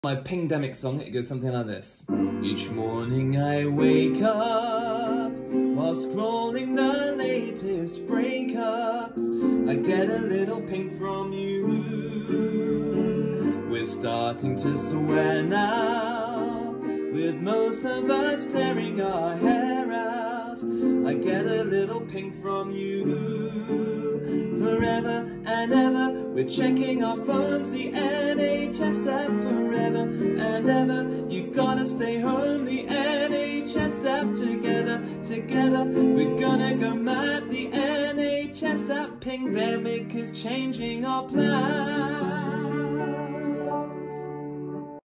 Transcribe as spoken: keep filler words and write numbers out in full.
My Pingdemic song, it goes something like this. Each morning I wake up while scrolling the latest breakups. I get a little ping from you. We're starting to swear now, with most of us tearing our hair out. I get a little ping from you. Forever and ever, we're checking our phones, the N H S app. Forever and ever, you gotta stay home, the N H S app. Together, together, we're gonna go mad, the N H S app. Pingdemic is changing our plans.